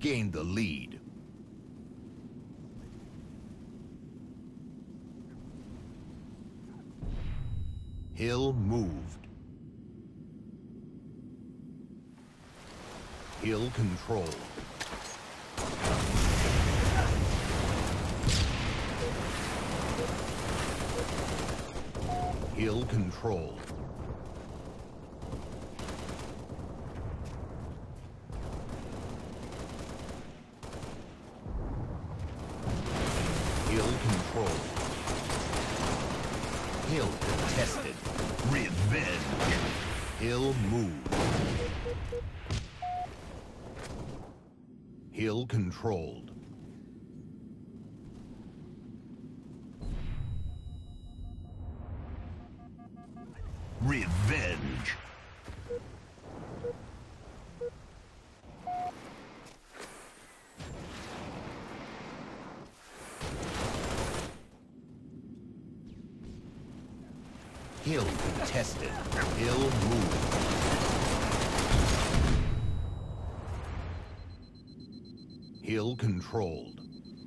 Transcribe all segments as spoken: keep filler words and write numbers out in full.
gained the lead. Hill moved. Hill controlled. Hill controlled. Hill controlled. Hill contested. Revenge. Hill moved. Hill controlled. Revenge. Hill contested. Hill moved. Hill controlled.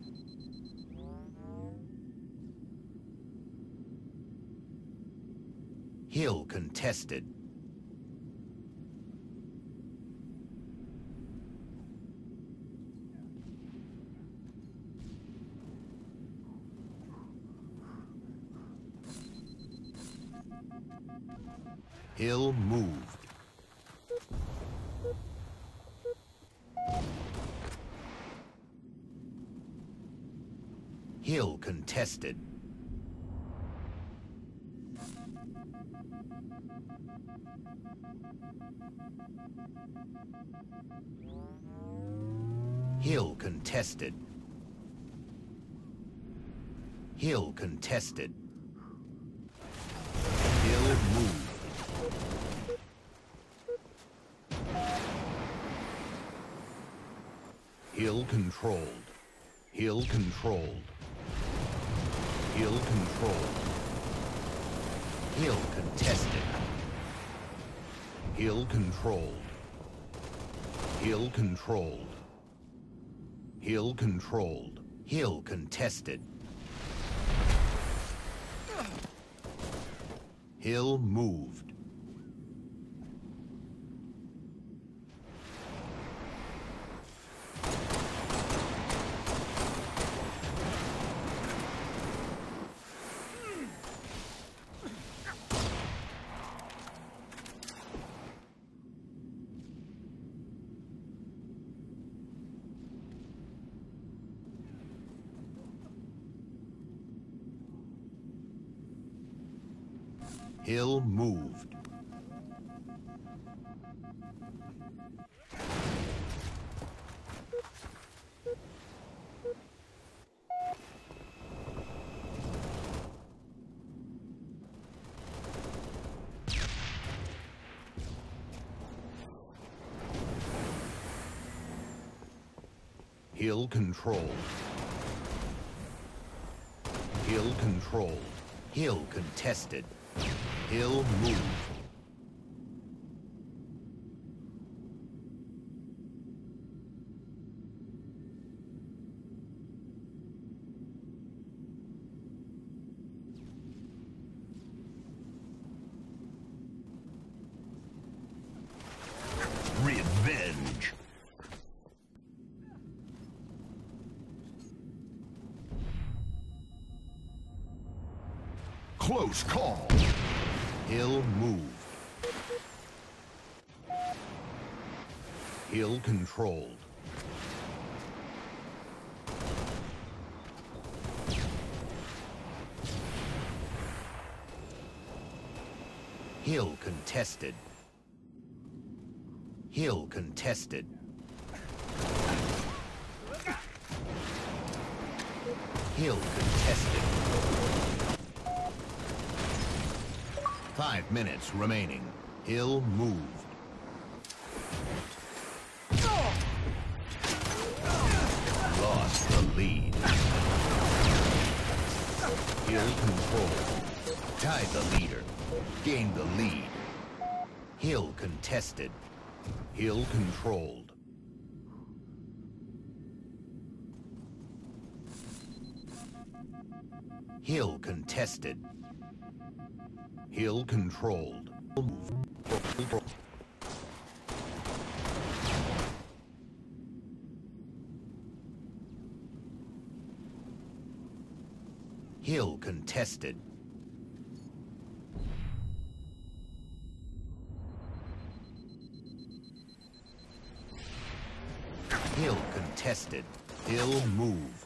Hill contested. Hill moved. Hill contested. Hill contested. Hill contested. Hill moved. Hill controlled. Hill controlled. Hill controlled. Hill contested. Hill controlled. Hill controlled. Hill controlled. Hill contested. Hill moved. Hill moved. Hill controlled. Hill controlled. Hill contested. Hill moved. Revenge. Close call. Hill moved. Hill controlled. Hill contested. Hill contested. Hill contested. Five minutes remaining. Hill moved. Lost the lead. Hill controlled. Tied the leader. Gained the lead. Hill contested. Hill controlled. Hill contested. Hill controlled. Hill contested. Hill contested. Hill moved.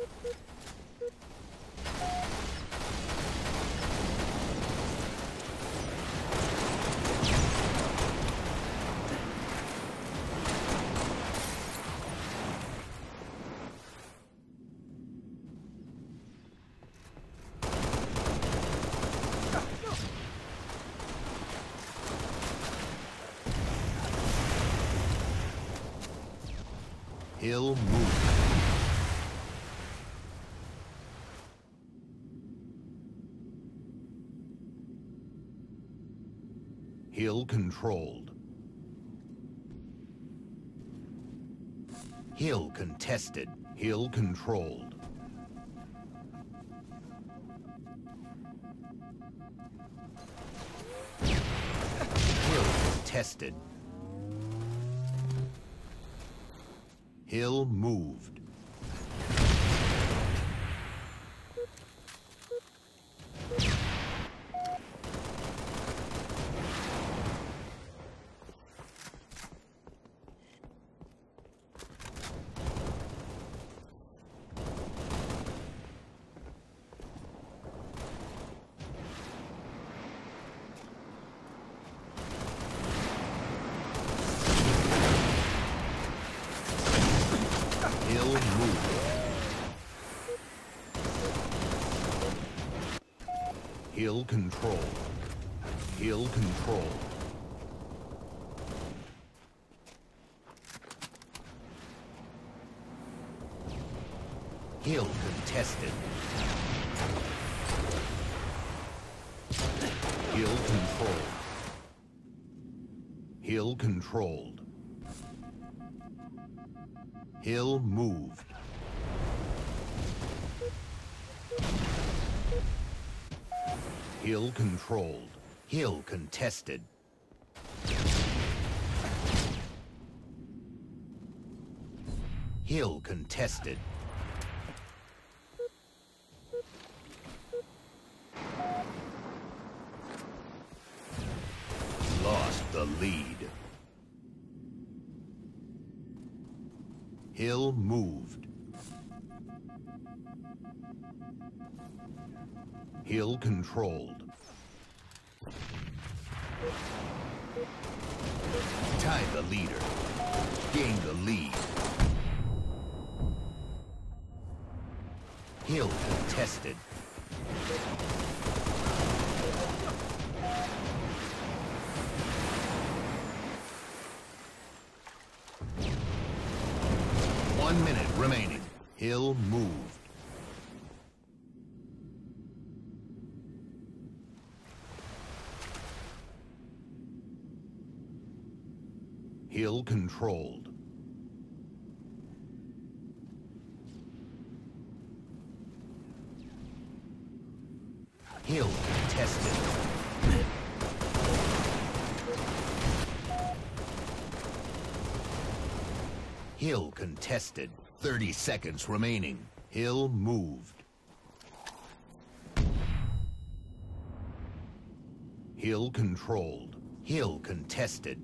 Hill moved. Hill controlled. Hill contested. Hill controlled. Hill contested. Hill moved. Hill moved. Hill control. Hill control. Hill contested. Hill controlled. Hill controlled. Hill moved. Hill controlled. Hill contested. Hill contested. Lost the lead. Hill moved. Hill controlled. Tied the leader. Gained the lead. Hill contested. One minute remaining. Hill moved. Hill controlled. Hill contested. Hill contested. thirty seconds remaining. Hill moved. Hill controlled. Hill contested.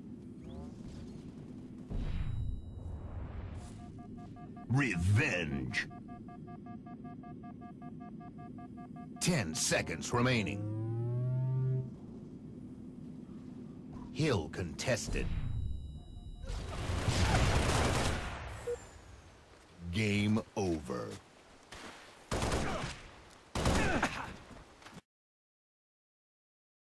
Revenge. Ten seconds remaining. Hill contested. Game over.